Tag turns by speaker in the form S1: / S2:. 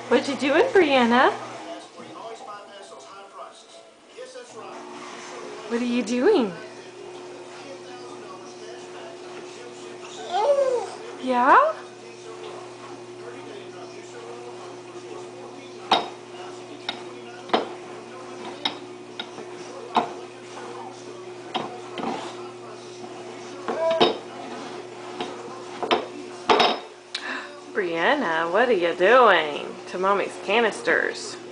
S1: What you doing, Brianna? What are you doing? Yeah? Brianna, what are you doing to Mommy's canisters?